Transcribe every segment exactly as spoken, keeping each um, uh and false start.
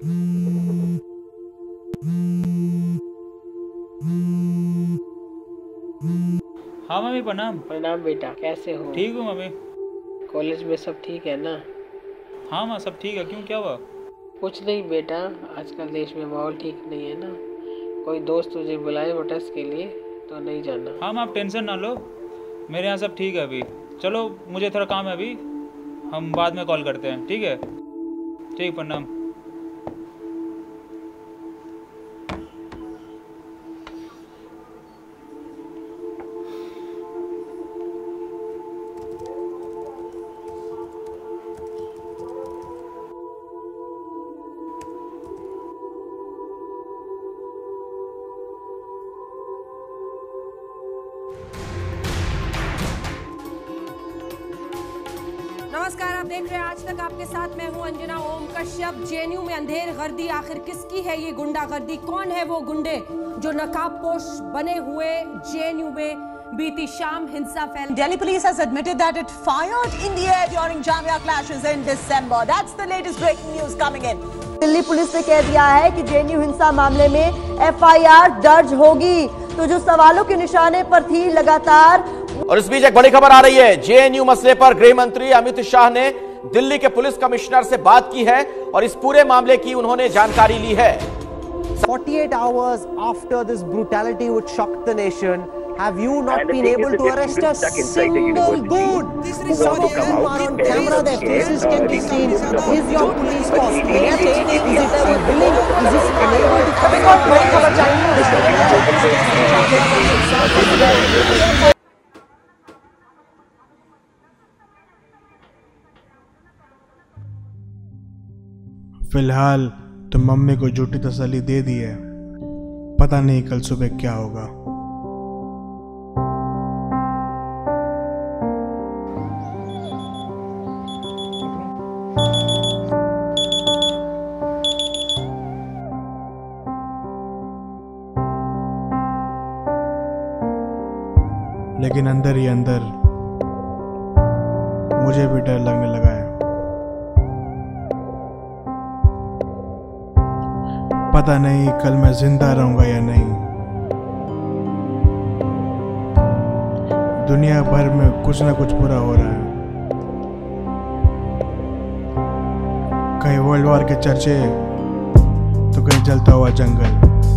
हाँ मम्मी प्रणाम। प्रणाम बेटा, कैसे हो? ठीक हूँ मम्मी। कॉलेज में सब ठीक है ना? हाँ माँ सब ठीक है। क्यों, क्या हुआ? कुछ नहीं बेटा, आजकल देश में माहौल ठीक नहीं है ना। कोई दोस्त तुझे बुलाए प्रोटेस्ट के लिए तो नहीं जाना। हाँ माँ आप टेंशन ना लो, मेरे यहाँ सब ठीक है अभी। चलो मुझे थोड़ा काम है अभी, हम बाद में कॉल करते हैं, ठीक है? ठीक, प्रणाम। नमस्कार, आप देख रहे हैं आज तक आपके साथ मैं हूं अंजना ओम कश्यप। जेएनयू में अंधेर गर्दी, आखिर किसकी है ये गुंडागर्दी? कौन है वो गुंडे जो नकाबपोश बने हुए जेएनयू में बीती शाम हिंसा फैल? Delhi police has admitted that it fired in the air during Jamia clashes in December. That's the latest breaking news coming in. Delhi police ने कह दिया है कि जेएनयू हिंसा मामले में एफ आई आर दर्ज होगी। तो जो सवालों के निशाने पर थी लगातार। और इस बीच एक बड़ी खबर आ रही है। जेएनयू मसले पर गृह मंत्री अमित शाह ने दिल्ली के पुलिस कमिश्नर से बात की है और इस पूरे मामले की उन्होंने जानकारी ली है। forty-eight hours after this brutality which shocked the nation, have you not been able to arrest a single goon? Some of them are on camera, their faces can be seen. Is your police force maintained? Is it civilian? Is it unable to come out? बड़ी खबर चाहिए। फिलहाल तो mummy को झूठी तसल्ली दे दी है, पता नहीं कल सुबह क्या होगा। लेकिन अंदर ही अंदर मुझे भी डर लगने लगा है। पता नहीं कल मैं जिंदा रहूंगा या नहीं। दुनिया भर में कुछ ना कुछ बुरा हो रहा है। कहीं वर्ल्ड वॉर के चर्चे, तो कहीं जलता हुआ जंगल,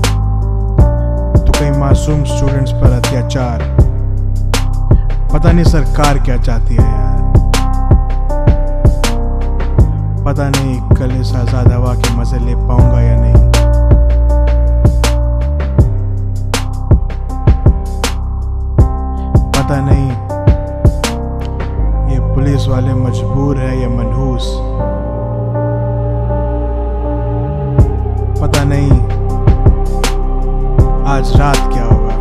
तो कहीं मासूम स्टूडेंट्स पर अत्याचार। पता नहीं सरकार क्या चाहती है यार। पता नहीं कल इस आजाद हवा के मजे ले पाऊंगा या नहीं। पता नहीं ये पुलिस वाले मजबूर है या मनहूस। पता नहीं आज रात क्या होगा।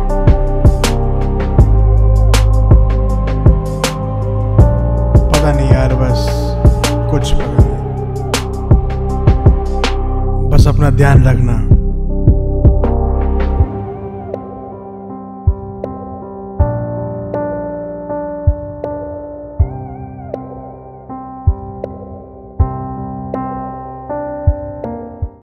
पता नहीं यार, बस कुछ पता नहीं। बस अपना ध्यान रखना।